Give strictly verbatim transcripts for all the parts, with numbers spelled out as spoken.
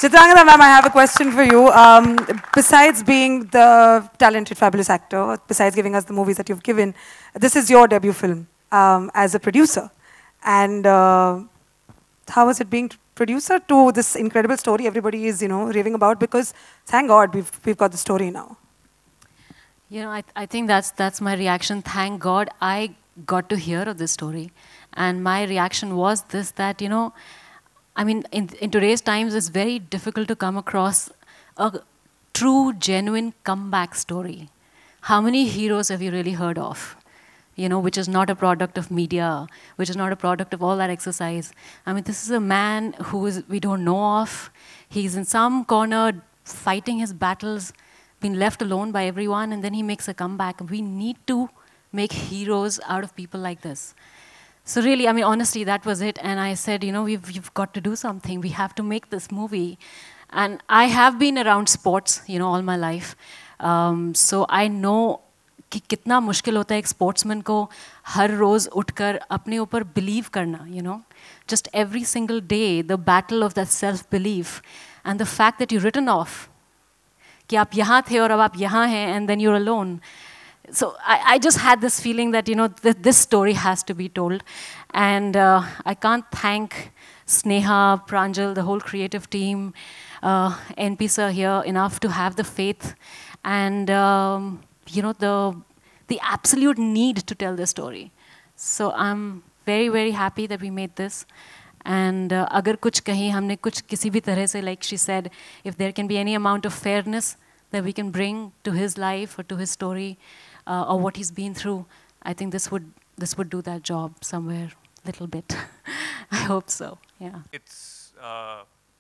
Chitrangada ma'am, I have a question for you. Um, besides being the talented, fabulous actor, besides giving us the movies that you've given, this is your debut film um, as a producer. And uh, how was it being producer to this incredible story everybody is, you know, raving about? Because thank God we've we've got the story now. You know, I, I think that's, that's my reaction. Thank God I got to hear of this story. And my reaction was this, that, you know, I mean, in, in today's times, it's very difficult to come across a true, genuine comeback story. How many heroes have you really heard of? You know, which is not a product of media, which is not a product of all that exercise. I mean, this is a man who is, we don't know of. He's in some corner fighting his battles, been left alone by everyone, and then he makes a comeback. We need to make heroes out of people like this. So really, I mean, honestly, that was it. And I said, you know, we've, we've got to do something. We have to make this movie. And I have been around sports, you know, all my life. Um, so I know कि कितना मुश्किल होता है एक sportsman को हर रोज़ उठकर अपने ऊपर बिलीव करना, you know. Just every single day, the battle of that self-belief. And the fact that you're written off. कि आप यहाँ थे और अब आप यहाँ हैं, and then you're alone. So I, I just had this feeling that, you know, th this story has to be told. And uh, I can't thank Sneha, Pranjal, the whole creative team, uh, N P sir here enough to have the faith and, um, you know, the, the absolute need to tell the story. So I'm very, very happy that we made this. And uh, agar kuch kahin humne kuch kisi bhi tarah se, like she said, if there can be any amount of fairness that we can bring to his life or to his story, Uh, or what he's been through, I think this would this would do that job somewhere, little bit. I hope so. Yeah. It's uh,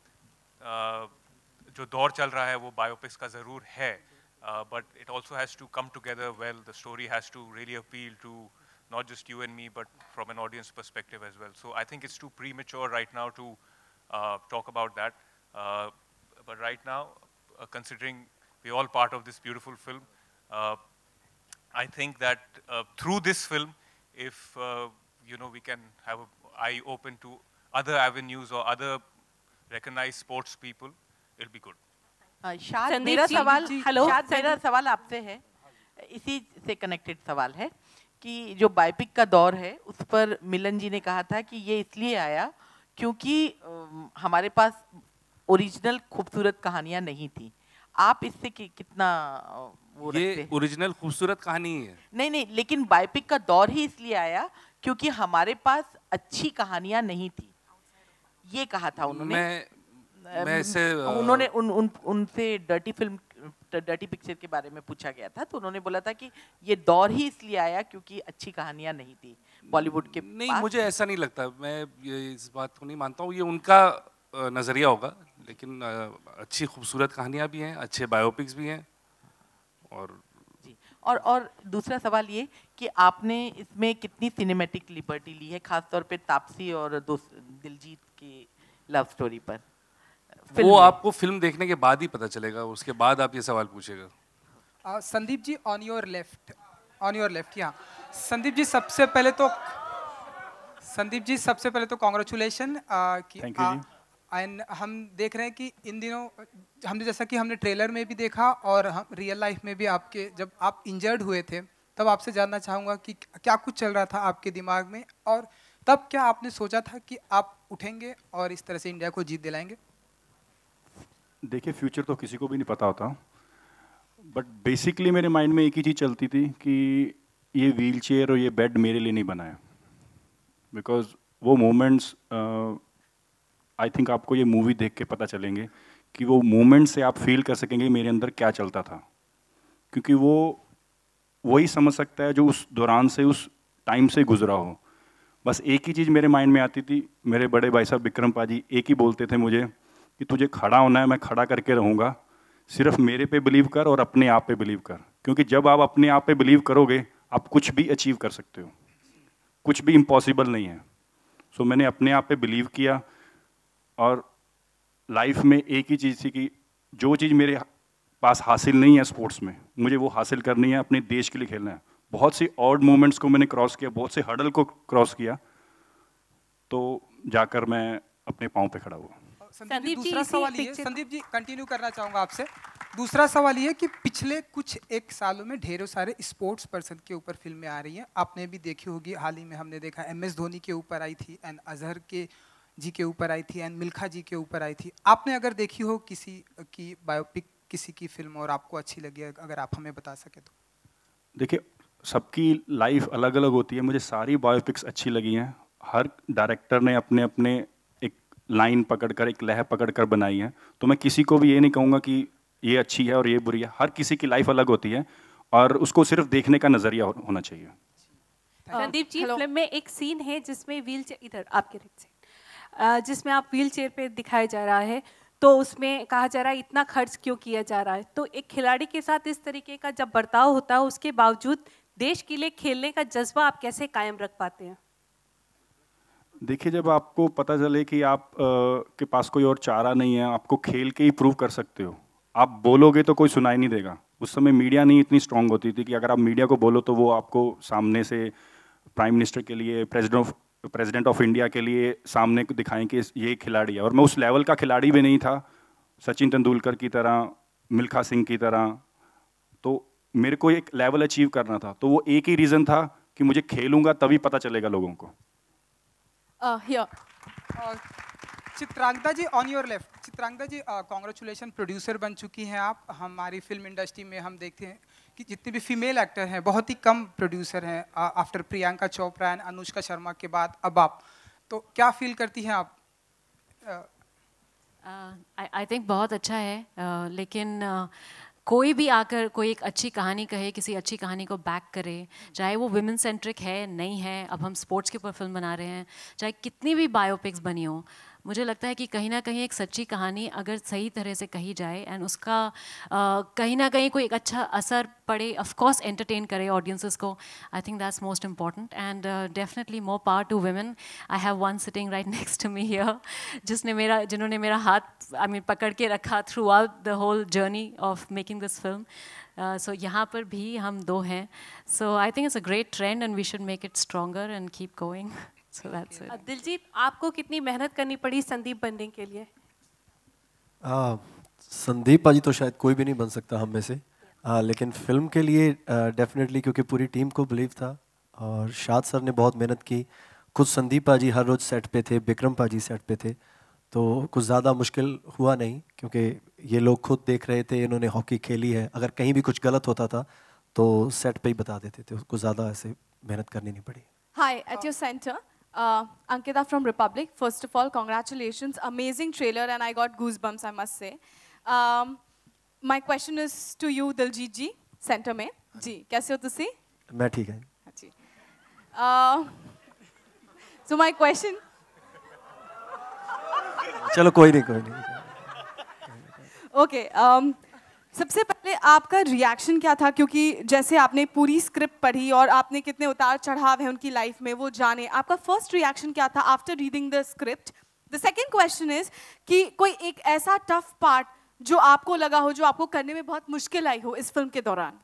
uh, जो दौर चल रहा है वो biopics का ज़रूर है, uh, but it also has to come together well. The story has to really appeal to not just you and me, but from an audience perspective as well. So I think it's too premature right now to uh, talk about that. Uh, but right now, uh, considering we're all part of this beautiful film, uh, I think that uh, through this film, if uh, you know, we can have an eye open to other avenues or other recognized sports people, it'll be good. uh, शाद मेरा सवाल hello शाद मेरा सवाल आपसे है, इसी से कनेक्टेड सवाल है कि जो बायोपिक का दौर है उस पर मिलन जी ने कहा था कि ये इसलिए आया क्योंकि हमारे पास ओरिजिनल खूबसूरत कहानियां नहीं थी. आप इससे कि, कितना वो ये ओरिजिनल खूबसूरत कहानी है? नहीं नहीं, लेकिन बायोपिक का दौर ही इसलिए आया क्योंकि हमारे पास अच्छी कहानियां नहीं थी, ये कहा था उन्होंने. मैं, मैं इसे, उन्होंने उन, उन, उनसे डर्टी फिल्म, डर्टी पिक्चर के बारे में पूछा गया था, तो उन्होंने बोला था कि ये दौर ही इसलिए आया क्योंकि अच्छी कहानियां नहीं थी बॉलीवुड के नहीं पास. मुझे ऐसा नहीं लगता, मैं ये इस बात को नहीं मानता हूँ. ये उनका नज़रिया होगा, लेकिन अच्छी खूबसूरत कहानियाँ भी हैं, अच्छे बायोपिक्स भी हैं. और जी, और और दूसरा सवाल ये कि आपने इसमें कितनी सिनेमैटिक लिबर्टी ली है, खास तौर पे तापसी और दिलजीत की लव स्टोरी पर? वो आपको फिल्म देखने के बाद ही पता चलेगा, उसके बाद आप ये सवाल पूछेगा. uh, Sandeep ji, on your left, on your left. यहाँ संदीप जी, सबसे पहले तो संदीप जी सबसे पहले तो कॉन्ग्रेचुलेशन कि एंड हम देख रहे हैं कि इन दिनों हमने, जैसा कि हमने ट्रेलर में भी देखा और हम रियल लाइफ में भी आपके, जब आप इंजर्ड हुए थे तब आपसे जानना चाहूँगा कि क्या कुछ चल रहा था आपके दिमाग में, और तब क्या आपने सोचा था कि आप उठेंगे और इस तरह से इंडिया को जीत दिलाएंगे? देखिए, फ्यूचर तो किसी को भी नहीं पता होता, बट बेसिकली मेरे माइंड में एक ही चीज़ चलती थी कि ये व्हील चेयर और ये बेड मेरे लिए नहीं बना है. बिकॉज वो मोमेंट्स, आई थिंक आपको ये मूवी देख के पता चलेंगे कि वो मोमेंट से आप फील कर सकेंगे मेरे अंदर क्या चलता था, क्योंकि वो वही समझ सकता है जो उस दौरान से, उस टाइम से गुजरा हो. बस एक ही चीज़ मेरे माइंड में आती थी, मेरे बड़े भाई साहब विक्रम पाजी एक ही बोलते थे मुझे कि तुझे खड़ा होना है, मैं खड़ा करके रहूँगा, सिर्फ मेरे पे बिलीव कर और अपने आप पे बिलीव कर. क्योंकि जब आप अपने आप पे बिलीव करोगे आप कुछ भी अचीव कर सकते हो, कुछ भी इम्पॉसिबल नहीं है. सो so, मैंने अपने आप पे बिलीव किया और लाइफ में एक ही चीज़ थी कि जो चीज़ मेरे पास हासिल नहीं है स्पोर्ट्स में, मुझे वो हासिल करनी है, अपने देश के लिए खेलना है. बहुत सी ऑड मोमेंट्स को मैंने क्रॉस किया, बहुत से हर्डल को क्रॉस किया, तो जाकर मैं अपने पाँव पे खड़ा हुआ. संदीप जी दूसरा सवाल ये, संदीप जी कंटिन्यू करना चाहूँगा आपसे। दूसरा सवाल ये कि पिछले कुछ एक सालों में ढेरों सारे स्पोर्ट्स पर्सन के ऊपर फिल्में आ रही हैं, आपने भी देखी होगी। हाल ही में हमने देखा एम एस धोनी के ऊपर आई थी, एंड अजहर के जी के ऊपर आई थी, एंड मिल्खा जी के ऊपर आई थी। आपने अगर देखी हो किसी की बायोपिक, किसी की फिल्म, और आपको अच्छी लगी, अगर आप हमें बता सके तो। देखिए, सबकी लाइफ अलग अलग होती है। मुझे सारी बायोपिक्स अच्छी लगी हैं। हर डायरेक्टर ने अपने अपने एक लाइन पकड़कर, एक लह पकड़कर बनाई है। तो मैं किसी को भी ये नहीं कहूँगा कि ये अच्छी है और ये बुरी है। हर किसी की लाइफ अलग होती है और उसको सिर्फ देखने का नजरिया होना चाहिए। संदीप जी, फिल्म में एक सीन है जिसमें व्हील चेयर, इधर आपके से, जिसमें आप व्हील चेयर पे दिखाया जा रहा है, तो उसमें कहा जा रहा है इतना खर्च क्यों किया जा रहा है। तो एक खिलाड़ी के साथ इस तरीके का जब बर्ताव होता है, उसके बावजूद देश के लिए खेलने का जज्बा आप कैसे कायम रख पाते हैं? देखिए, जब आपको पता चले कि आप आ, के पास कोई और चारा नहीं है, आपको खेल के ही प्रूव कर सकते हो। आप बोलोगे तो कोई सुनाई नहीं देगा। उस समय मीडिया नहीं इतनी स्ट्रांग होती थी कि अगर आप मीडिया को बोलो तो वो आपको सामने से प्राइम मिनिस्टर के लिए, president of president of India के लिए सामने को दिखाएं कि ये खिलाड़ी है। और मैं उस लेवल का खिलाड़ी भी नहीं था, सचिन तेंदुलकर की तरह, मिल्खा सिंह की तरह। तो मेरे को एक लेवल अचीव करना था, तो वो एक ही रीज़न था कि मुझे खेलूंगा तभी पता चलेगा लोगों को। uh, here. uh, Chitrangada ji, on your left. Chitrangada ji, congratulation, producer बन चुकी हैं आप। हमारी फिल्म इंडस्ट्री में हम देखते हैं कि जितने भी फीमेल एक्टर हैं, बहुत ही कम प्रोड्यूसर हैं आफ्टर प्रियंका चोपड़ा एंड अनुष्का शर्मा के बाद अब आप। तो क्या फील करती हैं आप? आई थिंक बहुत अच्छा है, uh, लेकिन uh, कोई भी आकर कोई एक अच्छी कहानी कहे, किसी अच्छी कहानी को बैक करे, चाहे वो विमेन सेंट्रिक है नहीं है, अब हम स्पोर्ट्स के ऊपर फिल्म बना रहे हैं, चाहे कितनी भी बायोपिक्स बनी हो, मुझे लगता है कि कहीं ना कहीं एक सच्ची कहानी अगर सही तरह से कही जाए एंड उसका uh, कहीं ना कहीं कोई एक अच्छा असर पड़े, ऑफ कोर्स एंटरटेन करे ऑडियंसेस को, I think that's most important. And definitely more power to women. I have one sitting right next to me here, जिसने मेरा जिन्होंने मेरा हाथ आई मीन पकड़ के रखा throughout the whole journey of making this film. So यहाँ पर भी हम दो हैं। So I think it's a great trend and we should make it stronger and keep going. So that's it. Diljit, आपको कितनी मेहनत करनी पड़ी संदीप बनने के लिए? आ, संदीप पाजी तो शायद कोई भी नहीं बन सकता हम में से, आ, लेकिन फिल्म के लिए डेफिनेटली क्योंकि पूरी टीम को बिलीव था और शाद सर ने बहुत मेहनत की। खुद संदीप पाजी हर रोज़ सेट पे थे, विक्रम पाजी सेट पे थे, तो कुछ ज़्यादा मुश्किल हुआ नहीं क्योंकि ये लोग खुद देख रहे थे, इन्होंने हॉकी खेली है। अगर कहीं भी कुछ गलत होता था तो सेट पे ही बता देते थे, कुछ ज़्यादा ऐसे मेहनत करनी नहीं पड़ी। Hi, at your center. Uh, Ankita from Republic. First of all, congratulations. Amazing trailer and I got goosebumps, I must say. Um, my question is to you, Diljit ji, center में. जी, कैसे हो तुसी? मैं ठीक है। जी. Uh, so my question. चलो कोई नहीं, कोई नहीं। Okay. Um, सबसे पहले आपका रिएक्शन क्या था, क्योंकि जैसे आपने पूरी स्क्रिप्ट पढ़ी और आपने कितने उतार चढ़ाव हैं उनकी लाइफ में वो जाने, आपका फर्स्ट रिएक्शन क्या था after reading the script? The second question is कि कोई एक ऐसा टफ पार्ट जो आपको लगा हो, जो आपको करने में बहुत मुश्किल आई हो इस फिल्म के दौरान?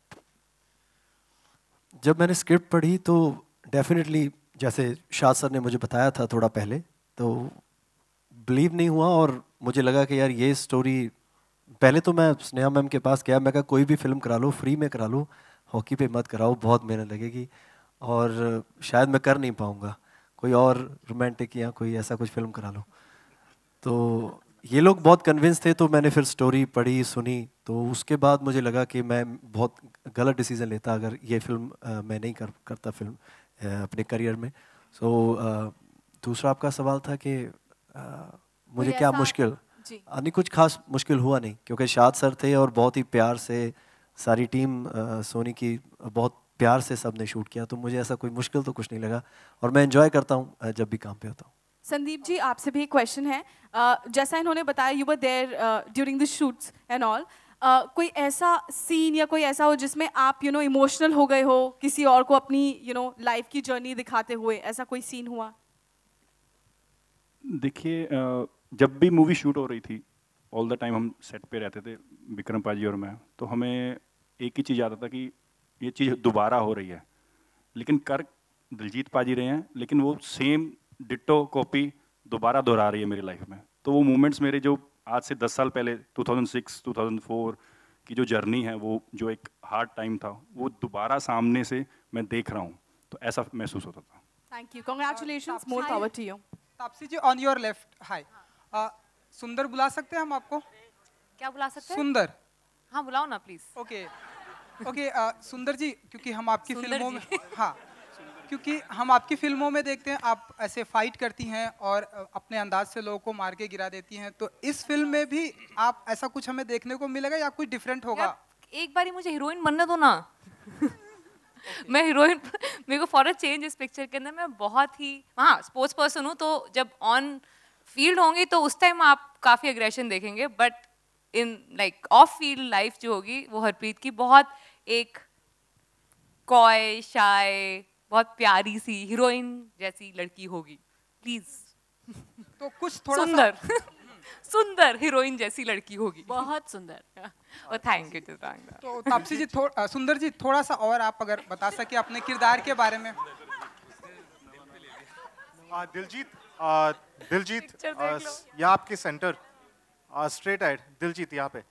जब मैंने स्क्रिप्ट पढ़ी तो डेफिनेटली जैसे शाद सर ने मुझे बताया था थोड़ा पहले, तो बिलीव नहीं हुआ और मुझे लगा कि यार ये स्टोरी, पहले तो मैं स्नेहा मैम के पास गया, मैं कहा कोई भी फिल्म करा लो, फ्री में करा लो, हॉकी पे मत कराओ, बहुत मेहनत लगेगी और शायद मैं कर नहीं पाऊँगा, कोई और रोमांटिक या कोई ऐसा कुछ फिल्म करा लो। तो ये लोग बहुत कन्विंस थे, तो मैंने फिर स्टोरी पढ़ी, सुनी, तो उसके बाद मुझे लगा कि मैं बहुत गलत डिसीज़न लेता अगर ये फिल्म आ, मैं नहीं कर करता फिल्म आ, अपने करियर में। सो so, दूसरा आपका सवाल था कि आ, मुझे क्या मुश्किल? नहीं, कुछ खास मुश्किल हुआ नहीं क्योंकि शाद सर थे और बहुत ही प्यार से सारी टीम आ, सोनी की बहुत प्यार से सब ने शूट किया, तो मुझे ऐसा कोई मुश्किल तो कुछ नहीं लगा और मैं एंजॉय करता हूँ जब भी काम पे होता हूँ। संदीप जी, आपसे भी एक क्वेश्चन है। uh, जैसा इन्होंने बताया, you were there during the shoots and all, कोई ऐसा सीन या कोई ऐसा हो जिसमें आप यू नो इमोशनल हो गए हो किसी और को अपनी यू नो लाइफ की जर्नी दिखाते हुए, ऐसा कोई सीन हुआ? देखिए, जब भी मूवी शूट हो रही थी, ऑल द टाइम हम सेट पे रहते थे, विक्रम पाजी और मैं, तो हमें एक ही चीज़ आता था कि ये चीज़ दोबारा हो रही है, लेकिन कर दिलजीत पाजी रहे हैं, लेकिन वो सेम डिट्टो कॉपी दोबारा दोहरा रही है मेरी लाइफ में। तो वो मोमेंट्स मेरे जो आज से दस साल पहले two thousand six, two thousand four की जो जर्नी है, वो जो एक हार्ड टाइम था, वो दोबारा सामने से मैं देख रहा हूँ, तो ऐसा महसूस होता था। Thank you, congratulations, more power to you. Taapsee ji on your left, hi. सुंदर बुला सकते हैं हम आपको? क्या बुला सकते हैं? सुंदर। हाँ बुलाओ ना प्लीज। ओके ओके, सुंदर जी, क्योंकि हम आपकी फिल्मों में हाँ क्योंकि हम आपकी फिल्मों में देखते हैं आप ऐसे फाइट करती हैं और अपने अंदाज से लोगों को मार के गिरा देती हैं, तो इस फिल्म में भी आप ऐसा कुछ हमें देखने को मिलेगा या कुछ डिफरेंट होगा? एक बारी मुझे हीरोइन बनने दो ना। okay. मैं हीरोइन, मेरे को फॉर अ चेंज इस पिक्चर के अंदर मैं बहुत ही हाँ स्पोर्ट्स पर्सन हूँ, तो जब ऑन फील्ड होंगी तो उस टाइम आप काफ़ी एग्रेशन देखेंगे, but in like off field life जो होगी वो हरप्रीत की बहुत एक कॉय शाय बहुत प्यारी सी हीरोइन जैसी लड़की होगी, प्लीज। तो कुछ थोड़ा सुंदर सुंदर हीरोइन जैसी लड़की होगी, बहुत सुंदर। और थैंक यू चित्रांगदा। तो तापसी जी, थोड़ा सुंदर जी, थोड़ा सा और आप अगर बता सके अपने किरदार के बारे में। आ, दिलजीत आ, दिलजीत यहाँ आपके सेंटर स्ट्रेट आइड, दिलजीत यहाँ पे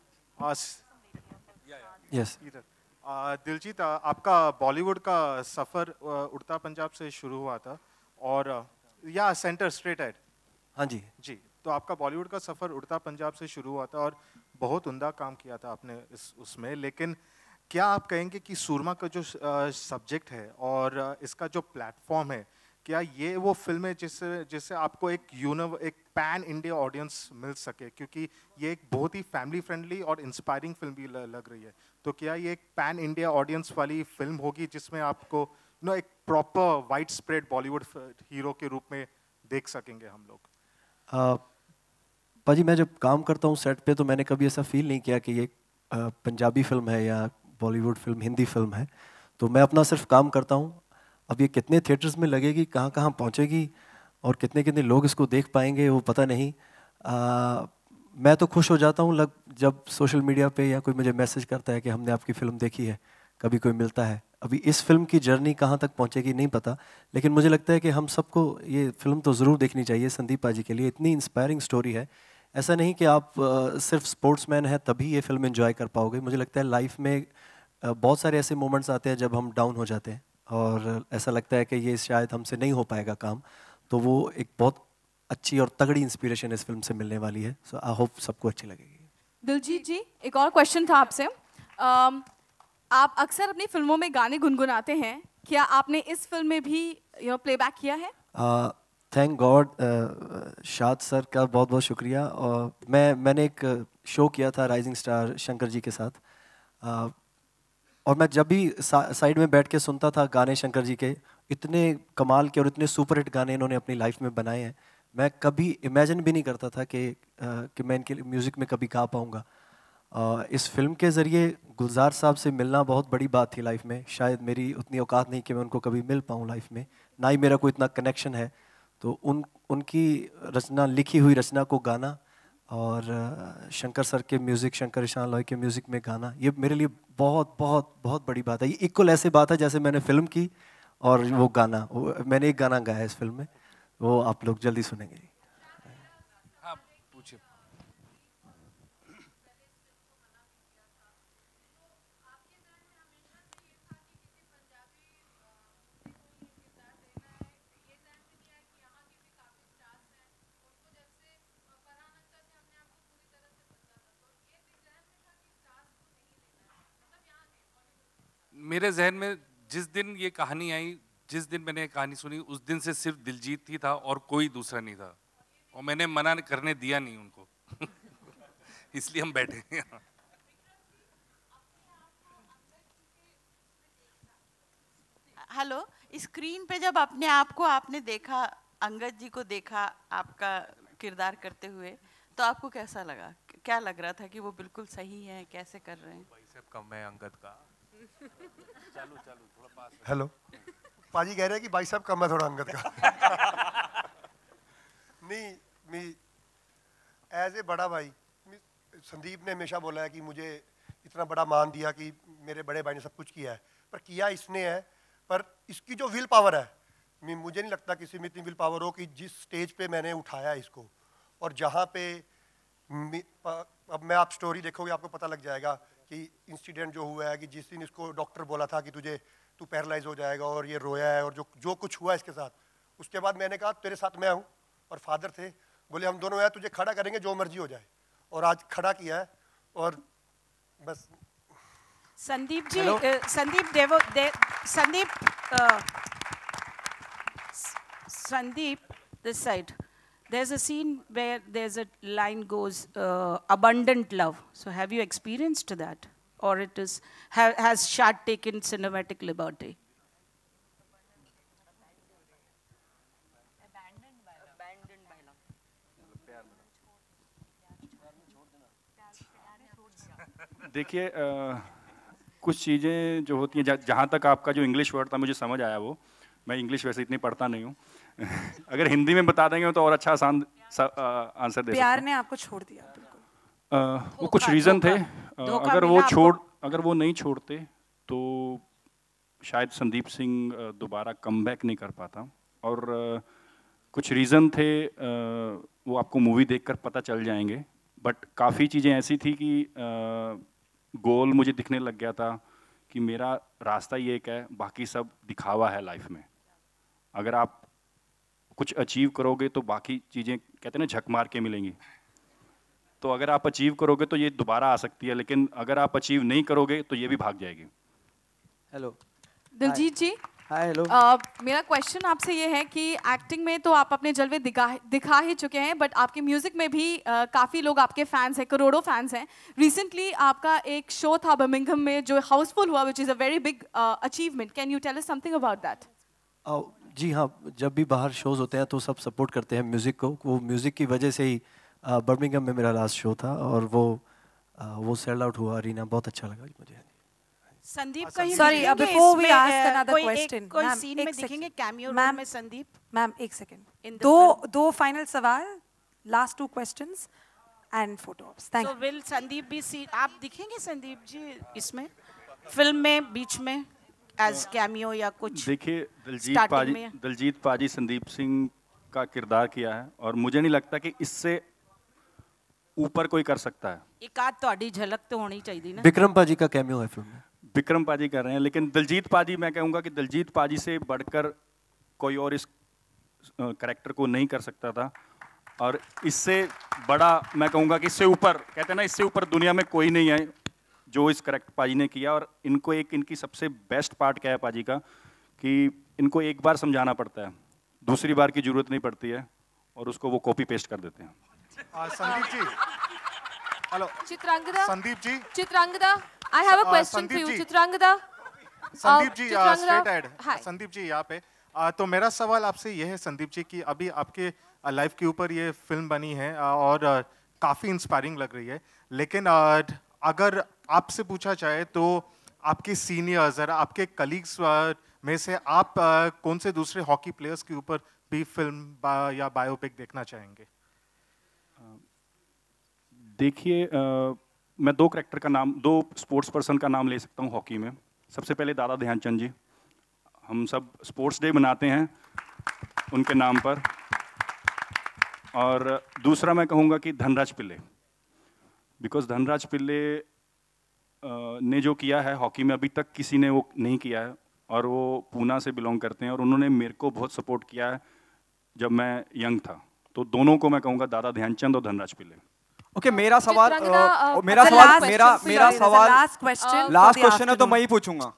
यस। इधर दिलजीत, आपका बॉलीवुड का सफ़र उड़ता पंजाब से शुरू हुआ था, और या सेंटर स्ट्रेट आइड। हाँ जी जी, तो आपका बॉलीवुड का सफ़र उड़ता पंजाब से शुरू हुआ था और बहुत उम्दा काम किया था आपने इस उसमें, लेकिन क्या आप कहेंगे कि सूरमा का जो सब्जेक्ट है और इसका जो प्लेटफॉर्म है, क्या ये वो फिल्म है जिससे जिससे आपको एक यूनिव एक पैन इंडिया ऑडियंस मिल सके, क्योंकि ये एक बहुत ही फैमिली फ्रेंडली और इंस्पायरिंग फिल्म भी लग रही है, तो क्या ये एक पैन इंडिया ऑडियंस वाली फिल्म होगी जिसमें आपको नो एक proper wide spread Bollywood hero के रूप में देख सकेंगे हम लोग? पाजी, मैं जब काम करता हूँ सेट पे तो मैंने कभी ऐसा फील नहीं किया कि ये आ, पंजाबी फिल्म है या बॉलीवुड फिल्म, हिंदी फिल्म है, तो मैं अपना सिर्फ काम करता हूँ। अब ये कितने थिएटर्स में लगेगी, कहाँ कहाँ पहुँचेगी और कितने कितने लोग इसको देख पाएंगे वो पता नहीं। आ, मैं तो खुश हो जाता हूँ लग जब सोशल मीडिया पे या कोई मुझे मैसेज करता है कि हमने आपकी फ़िल्म देखी है, कभी कोई मिलता है। अभी इस फिल्म की जर्नी कहाँ तक पहुँचेगी नहीं पता, लेकिन मुझे लगता है कि हम सबको ये फिल्म तो ज़रूर देखनी चाहिए संदीप पाजी के लिए। इतनी इंस्पायरिंग स्टोरी है, ऐसा नहीं कि आप आ, सिर्फ स्पोर्ट्समैन हैं तभी ये फिल्म एंजॉय कर पाओगे। मुझे लगता है लाइफ में आ, बहुत सारे ऐसे मोमेंट्स आते हैं जब हम डाउन हो जाते हैं और ऐसा लगता है कि ये शायद हमसे नहीं हो पाएगा काम, तो वो एक बहुत अच्छी और तगड़ी इंस्पिरेशन इस फिल्म से मिलने वाली है। सो आई होप सबको अच्छी लगेगी। दिलजीत जी, एक और क्वेश्चन था आपसे। um, आप अक्सर अपनी फिल्मों में गाने गुनगुनाते हैं, क्या आपने इस फिल्म में भी यू नो प्लेबैक किया है? थैंक गॉड, शाद सर का बहुत बहुत शुक्रिया। और मैं मैंने एक शो किया था राइजिंग स्टार शंकर जी के साथ, uh, और मैं जब भी सा, साइड में बैठ के सुनता था गाने शंकर जी के, इतने कमाल के और इतने सुपर हिट गाने इन्होंने अपनी लाइफ में बनाए हैं, मैं कभी इमेजिन भी नहीं करता था कि कि मैं इनके म्यूज़िक में कभी गा पाऊँगा। इस फिल्म के ज़रिए गुलजार साहब से मिलना बहुत बड़ी बात थी लाइफ में। शायद मेरी उतनी औकात नहीं कि मैं उनको कभी मिल पाऊँ लाइफ में, ना ही मेरा कोई इतना कनेक्शन है, तो उन उनकी रचना, लिखी हुई रचना को गाना और शंकर सर के म्यूज़िक, शंकर ईशान लॉय के म्यूज़िक में गाना, ये मेरे लिए बहुत बहुत बहुत बड़ी बात है। ये इक्वल ऐसे बात है जैसे मैंने फिल्म की और वो गाना, वो मैंने एक गाना गाया है इस फिल्म में, वो आप लोग जल्दी सुनेंगे। हाँ पूछिए। मेरे जहन में जिस दिन ये कहानी आई, जिस दिन मैंने कहानी सुनी, उस दिन से सिर्फ दिलजीत ही था और कोई दूसरा नहीं था, और मैंने मना करने दिया नहीं उनको इसलिए हम बैठे हैं यहाँ। हेलो, स्क्रीन पे जब अपने आप को आपने देखा, अंगद जी को देखा आपका किरदार करते हुए, तो आपको कैसा लगा? क्या लग रहा था कि वो बिल्कुल सही है, कैसे कर रहे हैं? बाइसेप कम है अंगद का। चालू चालू थोड़ा पास। हेलो, पाजी कह रहे हैं कि बाइसेप कम है थोड़ा अंगद का नहीं, मी एज ए बड़ा भाई, संदीप ने हमेशा बोला है कि मुझे इतना बड़ा मान दिया कि मेरे बड़े भाई ने सब कुछ किया है, पर किया इसने है, पर इसकी जो विल पावर है, मुझे नहीं लगता किसी में इतनी विल पावर हो कि जिस स्टेज पे मैंने उठाया इसको और जहाँ पे अब मैं आप स्टोरी देखोगे आपको पता लग जाएगा कि इंसिडेंट जो हुआ है कि जिस दिन इसको डॉक्टर बोला था कि तुझे तू पैरालाइज हो जाएगा और ये रोया है और जो जो कुछ हुआ इसके साथ, उसके बाद मैंने कहा तेरे साथ मैं हूँ, और फादर थे, बोले हम दोनों हैं, तुझे खड़ा करेंगे जो मर्जी हो जाए, और आज खड़ा किया है। और बस संदीप जी, uh, संदीप देवो दे, Sandeep uh, Sandeep, this side. There's a scene where there's a line goes, uh, abundant love. So have you experienced that? Or it is, ha, has Shad taken cinematic liberty? देखिए कुछ चीज़ें जो होती हैं, जहाँ तक आपका जो इंग्लिश वर्ड था मुझे समझ आया, वो मैं इंग्लिश वैसे इतनी पढ़ता नहीं हूँ अगर हिंदी में बता देंगे तो और अच्छा आसान आंसर दे सकते हैं। प्यार ने आपको छोड़ दिया बिल्कुल। आ, वो कुछ रीज़न थे, अगर वो छोड़ अगर वो नहीं छोड़ते तो शायद संदीप सिंह दोबारा कमबैक नहीं कर पाता, और आ, कुछ रीज़न थे, आ, वो आपको मूवी देखकर पता चल जाएंगे। बट काफ़ी चीज़ें ऐसी थी कि आ, गोल मुझे दिखने लग गया था कि मेरा रास्ता ही एक है, बाकी सब दिखावा है लाइफ में। अगर आप कुछ अचीव करोगे तो बाकी चीज़ें कहते हैं ना झक मार के मिलेंगी, तो अगर आप अचीव करोगे तो ये दोबारा आ सकती है, लेकिन अगर आप अचीव नहीं करोगे तो ये भी भाग जाएगी। Hello Diljit ji. Hi hello. मेरा क्वेश्चन आपसे ये है कि एक्टिंग में तो आप अपने जलवे दिखा दिखा ही चुके हैं, बट आपके म्यूजिक में भी uh, काफ़ी लोग आपके फैंस हैं, करोड़ों फैंस हैं। रिसेंटली आपका एक शो था बर्मिंघम में जो हाउसफुल हुआ, which is a very big achievement. Can you tell us something about that? जी हाँ, जब भी बाहर शोज़ होते हैं तो सब सपोर्ट करते हैं म्यूज़िक को। वो म्यूज़िक की वजह से ही बर्मिंघम में मेरा लास्ट शो था और वो uh, वो सेल आउट हुआ अरीना, बहुत अच्छा लगा मुझे। संदीप कहीं sorry before we ask another question, कोई सीन में दिखेंगे कैमियो रोल में संदीप? मैम एक सेकंड, दो दो फाइनल सवाल, last two questions and photos. Thank you. So will Sandeep भी सी आप दिखेंगे संदीप जी इसमें फिल्म में बीच में एज कैमियो या कुछ? देखिए दिलजीत पाजी दिलजीत पाजी संदीप सिंह का किरदार किया है और मुझे नहीं लगता कि इससे ऊपर कोई कर सकता है। एक आध तोड़ी झलक तो होनी चाहिए ना। विक्रम पाजी का कैमियो है फिल्म में, विक्रम पाजी कर रहे हैं, लेकिन दिलजीत पाजी मैं कहूँगा कि दिलजीत पाजी से बढ़कर कोई और इस कैरेक्टर को नहीं कर सकता था, और इससे बड़ा मैं कहूँगा कि इससे ऊपर, कहते हैं ना इससे ऊपर दुनिया में कोई नहीं है जो इस करेक्ट पाजी ने किया। और इनको एक इनकी सबसे बेस्ट पार्ट क्या है पाजी का कि इनको एक बार समझाना पड़ता है, दूसरी बार की जरूरत नहीं पड़ती है, और उसको वो कॉपी पेस्ट कर देते हैं। Sandeep ji, hello Chitrangada, Sandeep ji, Chitrangada, I have a question for you, Chitrangada. Sandeep ji straight ahead, Sandeep ji यहाँ पे आ, तो मेरा सवाल आपसे यह है संदीप जी कि अभी आपके लाइफ के ऊपर ये फिल्म बनी है और आ, काफी इंस्पायरिंग लग रही है, लेकिन आ, अगर आपसे पूछा जाए तो आपके सीनियर्स और आपके कलीग्स में से आप आ, कौन से दूसरे हॉकी प्लेयर्स के ऊपर भी फिल्म बा, या बायोपिक देखना चाहेंगे? देखिए मैं दो करेक्टर का नाम, दो स्पोर्ट्स पर्सन का नाम ले सकता हूँ हॉकी में। सबसे पहले दादा ध्यानचंद जी, हम सब स्पोर्ट्स डे मनाते हैं उनके नाम पर, और दूसरा मैं कहूँगा कि धनराज पिल्ले, बिकॉज धनराज पिल्ले ने जो किया है हॉकी में अभी तक किसी ने वो नहीं किया है, और वो पूना से बिलोंग करते हैं और उन्होंने मेरे को बहुत सपोर्ट किया है जब मैं यंग था। तो दोनों को मैं कहूँगा दादा ध्यानचंद और धनराज पिल्ले। ओके okay, मेरा सवाल uh, मेरा सवाल मेरा मेरा सवाल लास्ट क्वेश्चन लास्ट क्वेश्चन है तो मैं ही पूछूंगा।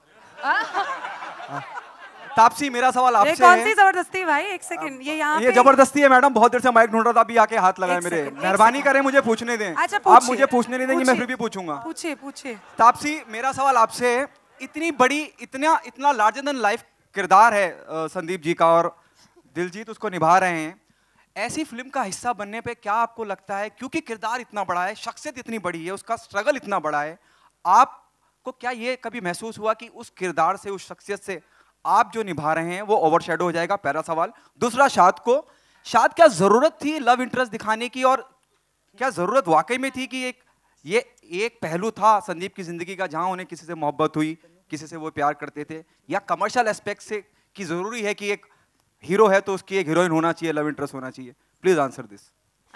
तापसी मेरा सवाल आपसे है। कौन सी जबरदस्ती भाई, एक सेकंड, ये यहाँ ये जबरदस्ती है मैडम, बहुत देर से माइक ढूंढ रहा था, अभी आके हाथ लगाए मेरे, मेहरबानी करें मुझे पूछने दें। अच्छा, आप मुझे पूछने नहीं देंगे मैं फिर भी पूछूंगा। पूछिए पूछिए। तापसी मेरा सवाल आपसे, इतनी बड़ी इतना इतना लार्जर देन लाइफ किरदार है संदीप जी का और दिलजीत उसको निभा रहे हैं, ऐसी फिल्म का हिस्सा बनने पे क्या आपको लगता है, क्योंकि किरदार इतना बड़ा है, शख्सियत इतनी बड़ी है, उसका स्ट्रगल इतना बड़ा है, आपको क्या ये कभी महसूस हुआ कि उस किरदार से, उस शख्सियत से आप जो निभा रहे हैं वो ओवरशैडो हो जाएगा? पहला सवाल। दूसरा, शाद को शाद क्या जरूरत थी लव इंटरेस्ट दिखाने की, और क्या जरूरत वाकई में थी कि एक ये एक पहलू था संदीप की जिंदगी का जहां उन्हें किसी से मोहब्बत हुई, किसी से वो प्यार करते थे, या कमर्शियल एस्पेक्ट से कि जरूरी है कि एक हीरो है तो उसकी एक हीरोइन होना चाहिए, लव इंटरेस्ट होना चाहिए? Please answer this.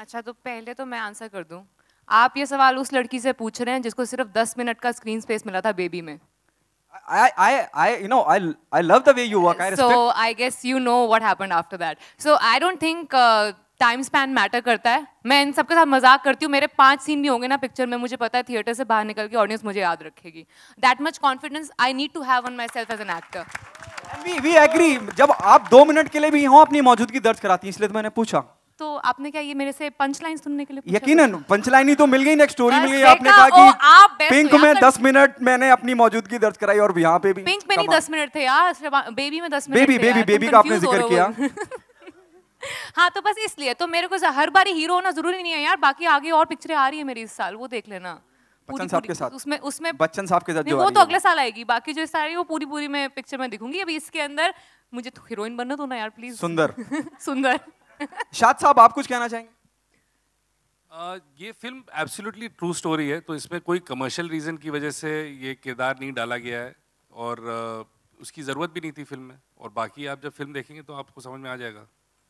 अच्छा तो पहले तो मैं आंसर कर दूं. आप ये सवाल उस लड़की से पूछ रहे हैं जिसको सिर्फ दस मिनट का स्क्रीन स्पेस मिला था बेबी में. I, I, I, you know, I, I love the way you work. I respect. So I guess you know what happened after that. So I don't think uh, time span matter करता है. मैं इन सबके साथ मजाक करती हूँ. मेरे पांच सीन भी होंगे ना पिक्चर में, मुझे पता है थिएटर से बाहर निकल के ऑडियंस मुझे याद रखेगी. That much confidence I need to have on myself as an actor. We, we agree. जब आप दो मिनट के लिए भी हो अपनी मौजूदगी दर्ज कराती हैं, इसलिए तो मैंने पूछा. तो आपने क्या ये मेरे से पंच लाइन सुनने के लिए पूछा? यकीनन पंच लाइन ही तो मिल गई, नेक्स्ट स्टोरी मिल गई. आपने कहा कि पिंक में दस मिनट मैंने अपनी मौजूदगी दर्ज कराई और यहाँ पे भी पिंक में नहीं दस मिनट थे यार, बेबी में दस मिनट. बेबी बेबी बेबी का आपने जिक्र किया. हाँ तो बस इसलिए तो मेरे को हर बारी हीरो होना जरूरी नहीं है यार. बाकी आगे और पिक्चरें आ रही है मेरी इस साल, वो देख लेना. बच्चन साहब के साथ उसमें उसमें बच्चन साहब के साथ जो वो तो अगले साल आएगी. बाकी जो सारी वो पूरी पूरी मैं पिक्चर में दिखूंगी. अभी इसके अंदर मुझे तो हीरोइन बनना दो ना यार प्लीज. सुंदर सुंदर. शाद साहब आप कुछ कहना चाहेंगे? uh, ये फिल्म एब्सोल्युटली ट्रू स्टोरी है, तो इसमें कोई कमर्शियल रीजन की वजह से ये किरदार नहीं डाला गया है और uh, उसकी ज़रूरत भी नहीं थी फिल्म में. और बाकी आप जब फिल्म देखेंगे तो आपको समझ में आ जाएगा.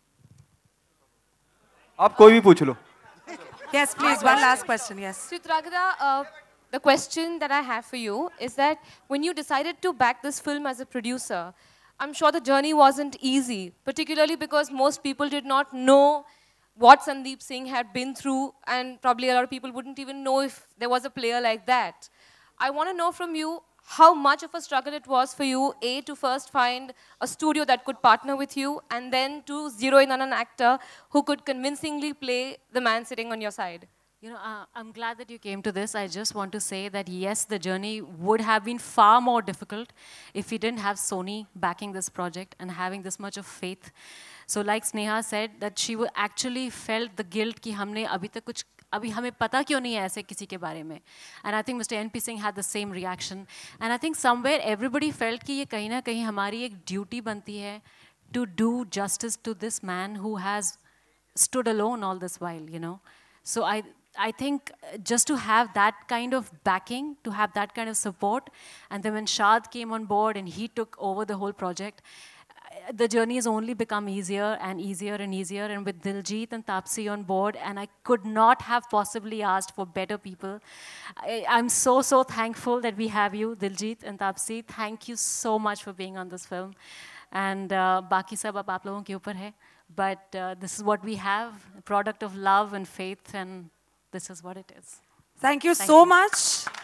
आप कोई भी पूछ लो. Yes, please. One last question. Yes. Chitragada, uh, the question that I have for you is that when you decided to back this film as a producer, I'm sure the journey wasn't easy, particularly because most people did not know what Sandeep Singh had been through, and probably a lot of people wouldn't even know if there was a player like that. I want to know from you how much of a struggle it was for you, A, to first find a studio that could partner with you, and then to zero in on an actor who could convincingly play the man sitting on your side. You know, uh, I'm glad that you came to this. I just want to say that yes, the journey would have been far more difficult if we didn't have Sony backing this project and having this much of faith. So like Sneha said, that she actually felt the guilt कि हमने अभी तक कुछ अभी हमें पता क्यों नहीं है ऐसे किसी के बारे में. And I think Mister N P Singh had the same reaction. And I think somewhere everybody felt कि ये कहीं ना कहीं हमारी एक duty बनती है to do justice to this man who has stood alone all this while, you know. So I. I think just to have that kind of backing, to have that kind of support, and then when Shad came on board and he took over the whole project, the journey has only become easier and easier and easier. And with Diljit and Taapsee on board, and I could not have possibly asked for better people. I, I'm so, so thankful that we have you, Diljit and Taapsee. Thank you so much for being on this film. And uh, बाकी सब अब आप लोगों के ऊपर है. But uh, this is what we have, a product of love and faith, and this is what it is. Thank you Thank so you. much.